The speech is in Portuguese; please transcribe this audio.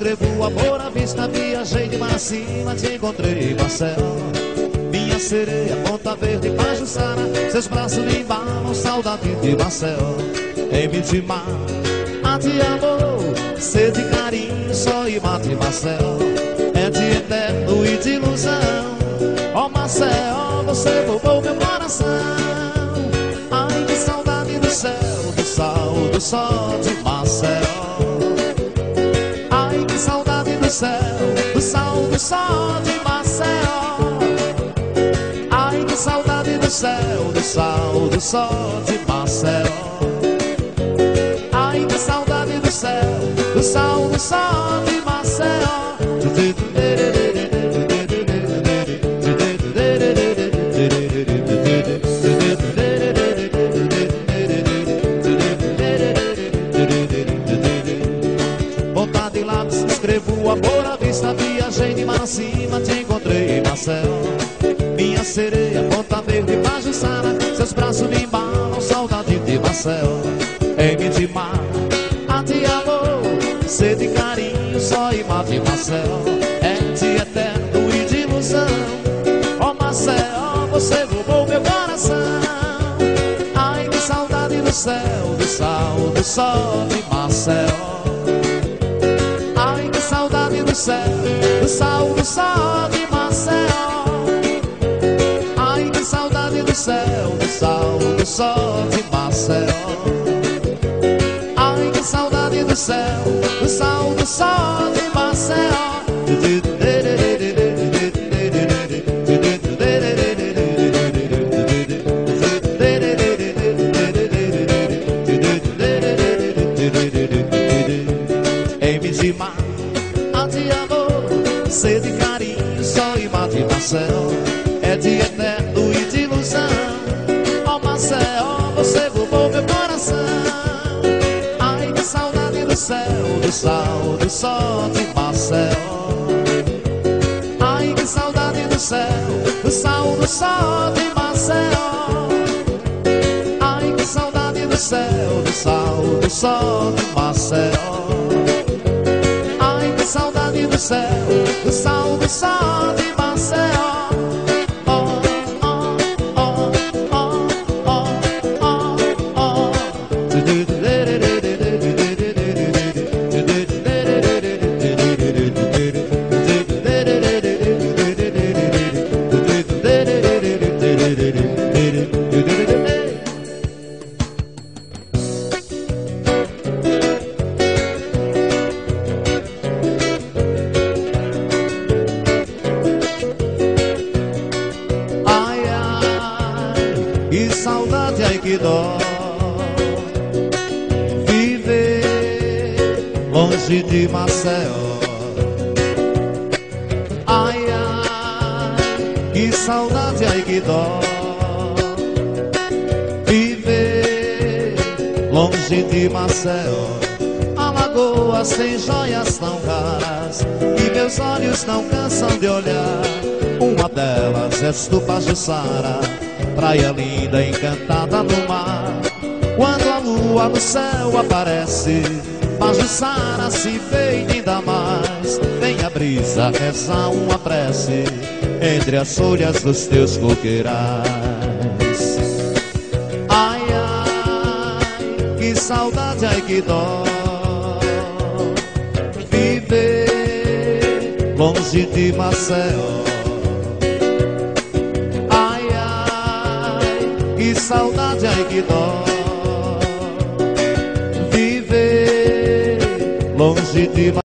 escrevo amor à vista. Viajei de mar acima, te encontrei, Marcel. Minha sereia, Ponta Verde, Pajuçara. Seus braços me embalam, saudade de Marcel. Em Mitimar, a te amor, sede, carinho, só e mate, Marcel. É de eterno e de ilusão. Ó Marcel, você roubou meu coração. Ai, que saudade do céu, do sal, do sol de Marcel. Ai, que saudade do céu, do sal, do sol de Marcel. Ai, que saudade do céu, do sal, do sol de Marcel. Ai, que saudade do céu, do sal, do sol de Marcel. Ponta de lápis, escrevo amor à vista. Viajei de mar acima, te encontrei, Marcel. Minha sereia, Ponta Verde, Pajuçara. Seus braços me embalam, saudade de Marcel. Em Mitimar, a te amor, sede e carinho, só e mate, Marcel. É de eterno e de ilusão. Ó Marcel, você roubou meu coração. Ai, que saudade do céu, do sal, do sol de Marcel. Ai, que saudade do céu, do sal, do sol de Marcel. Ai, que saudade do céu, do sal, do sol de Marcel. Ai, que saudade do céu, do sal, do sol de Marcel. Em Mitimar, a te amor, sede e carinho, só e mate, Marcel. É de eterno e de ilusão. Ó Marcel, você roubou meu coração. Ai, que saudade do céu, do sal, do sol de Marcel. Ai, que saudade do céu, do sal, do sol de Marcel. Ai, que saudade do céu, do sal, do sol de Marcel. Ai, que saudade do céu, do sal, do sol de Marcel. Oh, oh, oh, oh, oh, oh, oh. Ai, ai, que saudade, ai que dó. Viver longe de Marcel. Ai, ai, que saudade, ai que dó. Viver longe de Marcel. Alagoas tem joias tão raras que meus olhos não cansam de olhar. Uma delas és tu, Pajuçara, praia linda, encantada no mar. Quando a lua no céu aparece, Pajuçara se vê ainda mais. Vem a brisa rezar uma prece entre as folhas dos teus coqueirais. Ai, ai, que saudade, ai que dó. Viver longe de Marcel. Ai, ai, que saudade, ai que dó. Viver longe de Marcel.